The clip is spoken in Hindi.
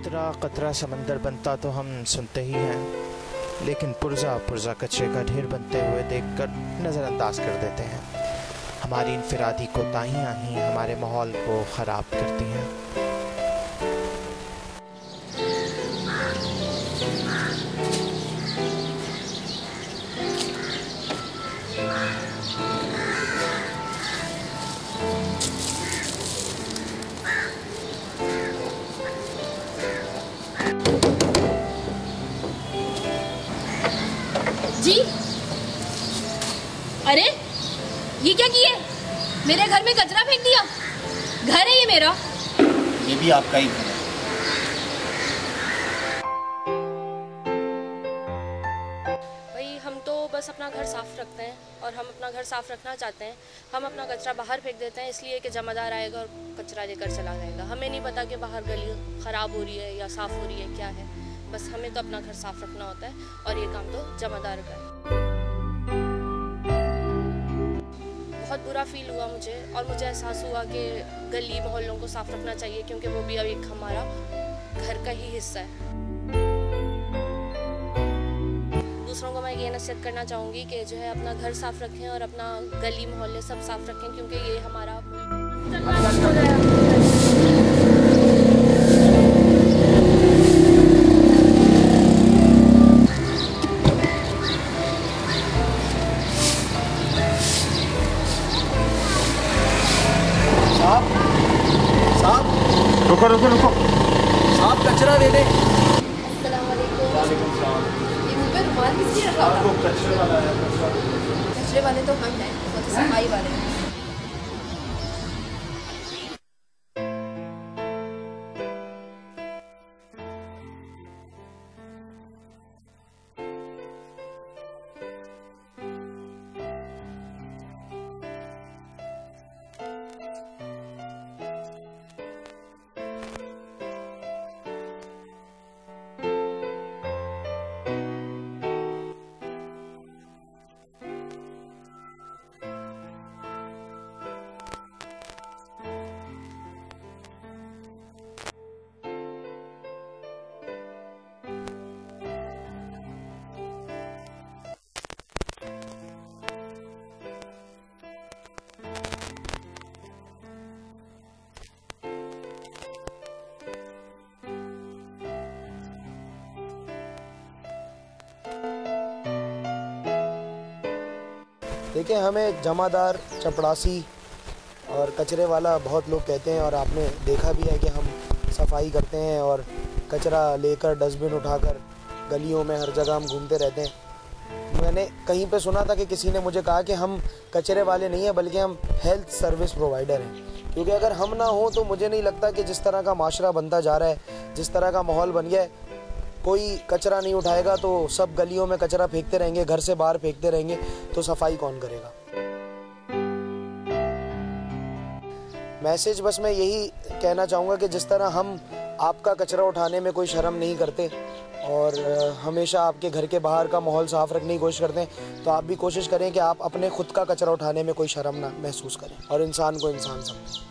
कतरा कतरा समंदर बनता तो हम सुनते ही हैं, लेकिन पुर्जा पुर्जा कचरे का ढेर बनते हुए देखकर नज़रअंदाज कर देते हैं। हमारी इनफरादी कोताहियाँ ही हमारे माहौल को ख़राब करती हैं। जी, अरे ये क्या किए? मेरे घर में कचरा फेंक दिया। घर है ये मेरा। ये भी आपका ही घर है। भाई हम तो बस अपना घर साफ रखते हैं और हम अपना घर साफ रखना चाहते हैं। हम अपना कचरा बाहर फेंक देते हैं इसलिए कि जमादार आएगा और कचरा लेकर चला जाएगा। हमें नहीं पता कि बाहर गली ख़राब हो रही है या साफ़ हो रही है, क्या है। बस हमें तो अपना घर साफ रखना होता है और ये काम तो जमादार का है। बहुत बुरा फील हुआ मुझे और मुझे एहसास हुआ कि गली मोहल्लों को साफ रखना चाहिए, क्योंकि वो भी अब एक हमारा घर का ही हिस्सा है। दूसरों को मैं ये नसीहत करना चाहूँगी कि जो है अपना घर साफ रखें और अपना गली मोहल्ले सब साफ रखें, क्योंकि ये हमारा रुको रुको रुको, साहब कचरा दे दे। अस्सलाम वालेकुम। वालेकुम सलाम। ये मुझ पे रुमाल किसने रखा था? आपको कचरे वाला है। कचरे वाले तो हम हैं, वो तो सफाई वाले हैं। देखिए, हमें जमादार, चपड़ासी और कचरे वाला बहुत लोग कहते हैं, और आपने देखा भी है कि हम सफाई करते हैं और कचरा लेकर डस्टबिन उठाकर गलियों में हर जगह हम घूमते रहते हैं। मैंने कहीं पे सुना था कि किसी ने मुझे कहा कि हम कचरे वाले नहीं हैं, बल्कि हम हेल्थ सर्विस प्रोवाइडर हैं। क्योंकि अगर हम ना हो तो मुझे नहीं लगता कि जिस तरह का माशरा बनता जा रहा है, जिस तरह का माहौल बन गया है, कोई कचरा नहीं उठाएगा तो सब गलियों में कचरा फेंकते रहेंगे, घर से बाहर फेंकते रहेंगे, तो सफाई कौन करेगा। मैसेज बस मैं यही कहना चाहूँगा कि जिस तरह हम आपका कचरा उठाने में कोई शर्म नहीं करते और हमेशा आपके घर के बाहर का माहौल साफ़ रखने की कोशिश करते हैं, तो आप भी कोशिश करें कि आप अपने खुद का कचरा उठाने में कोई शर्म ना महसूस करें और इंसान को इंसान समझें।